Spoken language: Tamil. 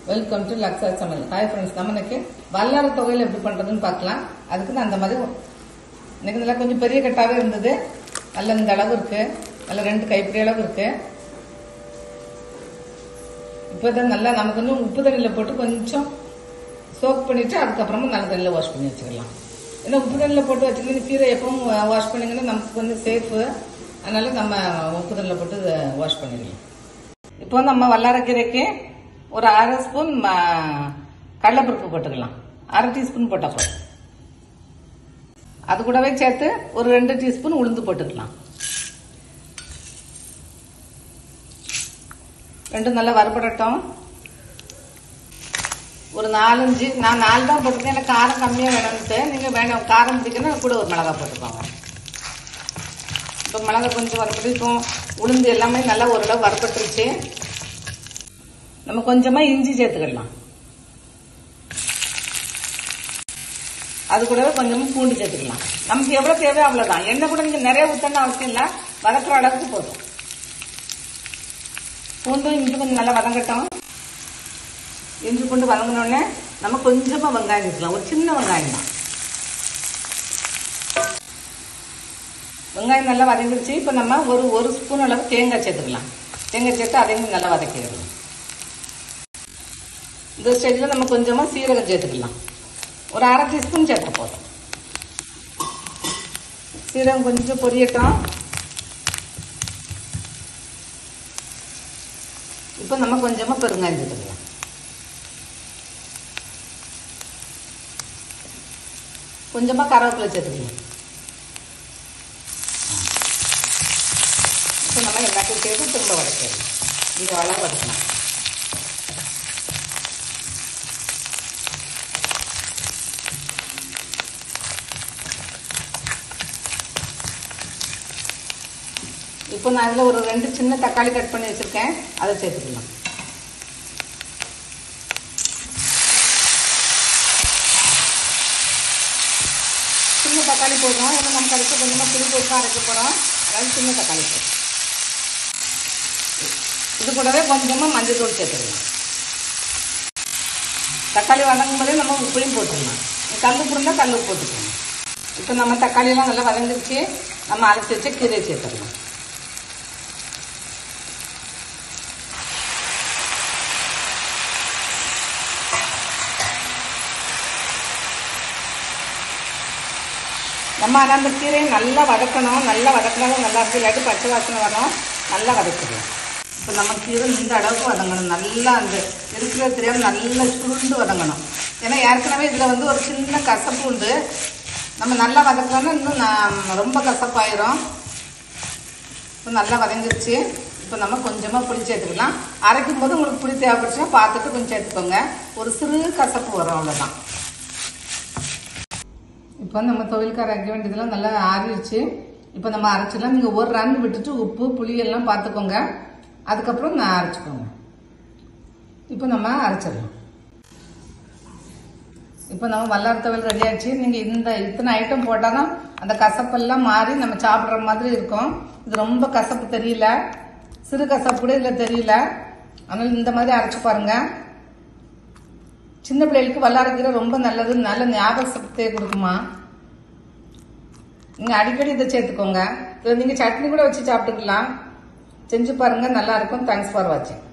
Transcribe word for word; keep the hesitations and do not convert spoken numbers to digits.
வெல்கம் டு லக்ஸா சமையல். ஹாய் ஃப்ரெண்ட்ஸ், நம்ம இன்னைக்கு வல்லார துவையல் எப்படி பண்றதுன்னு பார்க்கலாம். அதுக்கு நான் அந்த மாதிரி இன்னைக்கு நல்லா கொஞ்சம் பெரிய கட்டாவே இருந்தது. நல்ல இந்த அளவு இருக்கு, நல்ல ரெண்டு கைப்பிடி அளவு இருக்கு. இப்போதான் நல்லா நம்ம கொஞ்சம் உப்பு தண்ணியில் போட்டு கொஞ்சம் சோக் பண்ணிட்டு அதுக்கப்புறமா நல்ல தண்ணியில் வாஷ் பண்ணி வச்சுக்கலாம். ஏன்னா உப்பு தண்ணியில் போட்டு வச்சுக்கிட்டு கீரை எப்பவும் வாஷ் பண்ணிங்கன்னா நமக்கு வந்து சேஃபு. அதனால நம்ம உப்பு தண்ணியில் போட்டு வாஷ் பண்ணிடலாம். இப்போ நம்ம வல்லாரக்கீரைக்கு ஒரு அரை ஸ்பூன் கடலைப்பருப்பு போட்டுக்கலாம். அரை டீஸ்பூன் போட்டா போதும். அது கூடவே சேர்த்து ஒரு ரெண்டு டீஸ்பூன் உளுந்து போட்டுக்கலாம். ரெண்டும் நல்லா வறுபடட்டும். ஒரு நாலஞ்சு நான் நாலு தான் போட்டுருக்கேன். எனக்கு காரம் கம்மியாக வேணும்ட்டு. நீங்கள் வேணும் காரம் பிடிக்கணும் கூட ஒரு மிளகா போட்டுக்கோங்க. இப்போ மிளகா கொஞ்சம் வறுபட்டு இப்போ உளுந்து எல்லாமே நல்லா ஓரளவு வறுபட்டுருச்சு. நம்ம கொஞ்சமா இஞ்சி சேர்த்துக்கலாம். அது கூடவே கொஞ்சமா பூண்டு சேர்த்துக்கலாம். நமக்கு எவ்வளவு தேவையோ அவ்வளவுதான். எண்ணெய் கூட நீங்க நிறைய ஊத்தணும் அவசியம் இல்லை, வதக்குற அளவுக்கு போதும். பூண்டும் இஞ்சி கொஞ்சம் நல்லா வதங்கட்டும். இஞ்சி பூண்டு வதங்கினோடனே நம்ம கொஞ்சமா வெங்காயம் சேர்த்துக்கலாம். ஒரு சின்ன வெங்காயம் தான். வெங்காயம் நல்லா வதங்கிடுச்சு. இப்போ நம்ம ஒரு ஒரு ஸ்பூன் அளவு தேங்காய் சேர்த்துக்கலாம். தேங்காய் சேர்த்து அதையும் நல்லா வதக்கிடலாம். இந்த ஸ்டேஜில் நம்ம கொஞ்சமாக சீரகம் சேர்த்துக்கலாம். ஒரு அரை டீஸ்பூன் சேர்த்த போதும். சீரகம் கொஞ்சம் பொரியட்டும். இப்போ நம்ம கொஞ்சமாக பெருங்காயம் சேர்த்துக்கலாம். கொஞ்சமாக கருவேப்பிலை சேர்த்துக்கலாம். இப்போ நம்ம எல்லாத்தையும் சேர்த்து திரும்ப வதக்கலாம். இந்த அளவு வதக்கலாம். இப்போ நான் இதில் ஒரு ரெண்டு சின்ன தக்காளி கட் பண்ணி வச்சுருக்கேன், அதை சேர்த்துக்கலாம். சின்ன தக்காளி போடுறோம். ஏன்னா நம்ம கடைசி கொஞ்சமாக புளி போட்டு அரைக்க போகிறோம். அதாவது சின்ன தக்காளி போடுறோம். இது கூடவே கொஞ்சமாக மஞ்சள் தூள் சேர்த்துக்கலாம். தக்காளி வதங்கும் போதே நம்ம உப்பையும் போட்டுக்கலாம். கல் உப்பு இருந்தால் கல் உப்பு போட்டுக்கலாம். இப்போ நம்ம தக்காளியெல்லாம் நல்லா வதங்கிடுச்சு. நம்ம அரைச்சி வச்சு கீரையை சேர்த்துக்கலாம். நம்ம ஆனால் அந்த கீரையை நல்லா வதக்கணும். நல்லா வதக்கினாலும் நல்லா இருக்கு, இல்லாட்டி பச்சை வாசனை வரும். நல்லா வதக்கிடலாம். இப்போ நம்ம கீரை இந்த அளவுக்கு வதங்கணும். நல்லா அந்த இருக்கிற தெரியாமல் நல்லா சுருண்டு வதங்கணும். ஏன்னா ஏற்கனவே இதில் வந்து ஒரு சின்ன கசப்பு உண்டு. நம்ம நல்லா வதக்கணும்னா இன்னும் நான் ரொம்ப கசப்பாயிரும். இப்போ நல்லா வதங்கிடுச்சு. இப்போ நம்ம கொஞ்சமாக புளி சேர்த்துக்கலாம். அரைக்கும் போது உங்களுக்கு புளி தேவைப்படுச்சுன்னா பார்த்துட்டு கொஞ்சம் சேர்த்துக்கோங்க. ஒரு சிறு கசப்பு வரும், அவ்வளோதான். இப்போ நம்ம துவையலுக்கு அரைக்க வேண்டியதெல்லாம் நல்லா ஆறிடுச்சு. இப்போ நம்ம அரைச்சிடலாம். நீங்கள் ஒரு ரன் விட்டுட்டு உப்பு புளியெல்லாம் பார்த்துக்கோங்க. அதுக்கப்புறம் நான் அரைச்சிக்கோங்க. இப்போ நம்ம அரைச்சிடலாம். இப்போ நம்ம வல்லார துவையல் ரெடி ஆயிடுச்சு. நீங்கள் இந்த இத்தனை ஐட்டம் போட்டால் தான் அந்த கசப்பெல்லாம் மாறி நம்ம சாப்பிட்ற மாதிரி இருக்கும். இது ரொம்ப கசப்பு தெரியல, சிறு கசப்பு கூட இதில் தெரியல. அதனால இந்த மாதிரி அரைச்சி பாருங்க. சின்ன பிள்ளைகளுக்கு வல்லாரக்கீரை ரொம்ப நல்லது, நல்ல ஞாபக சக்தியை கொடுக்குமா. நீங்க அடிக்கடி இதை சேர்த்துக்கோங்க. இதை நீங்க சட்னி கூட வச்சு சாப்பிட்டுக்கலாம். செஞ்சு பாருங்க, நல்லா இருக்கும். தேங்க்ஸ் ஃபார் வாட்சிங்.